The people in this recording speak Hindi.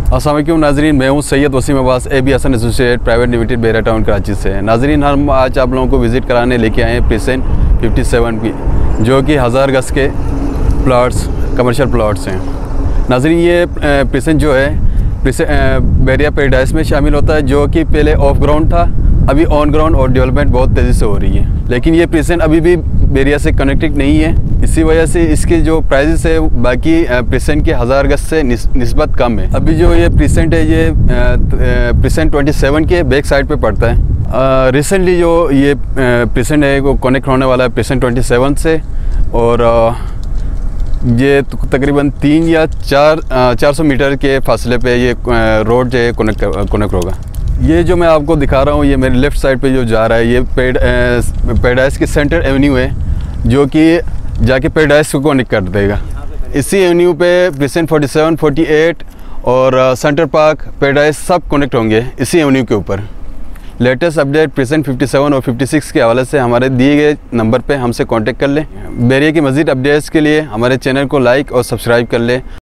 अस्सलाम वालेकुम नाजरीन, मैं हूं Syed Waseem Abbas AB Hasan associate private limited Bahria town Karachi से। नाजरीन, हम आज आप लोगों को विज़िट कराने लेके आए हैं प्रिसेंट 57 की, जो कि 1000 गज के प्लॉट्स कमर्शियल प्लॉट्स हैं। नाजरीन, ये प्रिसेंट जो है बैरिया पैराडाइज में शामिल होता है, जो कि पहले ऑफ ग्राउंड था, अभी ऑन ग्राउंड और डेवलपमेंट बहुत तेज़ी से हो रही है। लेकिन ये प्रिसेंट अभी भी बैरिया से कनेक्टेड नहीं है, इसी वजह से इसके जो प्राइसेस है बाकी प्रिसेंट के 1000 गज से निस्बत कम है। अभी जो ये प्रिसेंट है ये प्रिसेंट 27 के बैक साइड पे पड़ता है। रिसेंटली जो ये प्रिसेंट है वो कनेक्ट होने वाला है प्रिसेंट 27 से, और ये तकरीबन 3 या 400 मीटर के फासले पे ये रोड जो है कनेक्ट होगा। ये जो मैं आपको दिखा रहा हूँ, ये मेरे लेफ़्ट साइड पे जो जा रहा है, ये पैराडाइज की सेंटर एवेन्यू है, जो कि जाके पैराडाइज को कनेक्ट कर देगा। इसी एवेन्यू पे प्रिसेंट 47, 48 और सेंटर पार्क, पैराडाइज सब कनेक्ट होंगे इसी एवेन्यू के ऊपर। लेटेस्ट अपडेट प्रिसेंट 57 और 56 के हवाले से हमारे दिए गए नंबर पे हमसे कांटेक्ट कर लें। बैरिया की मज़ीद अपडेट्स के लिए हमारे चैनल को लाइक और सब्सक्राइब कर लें।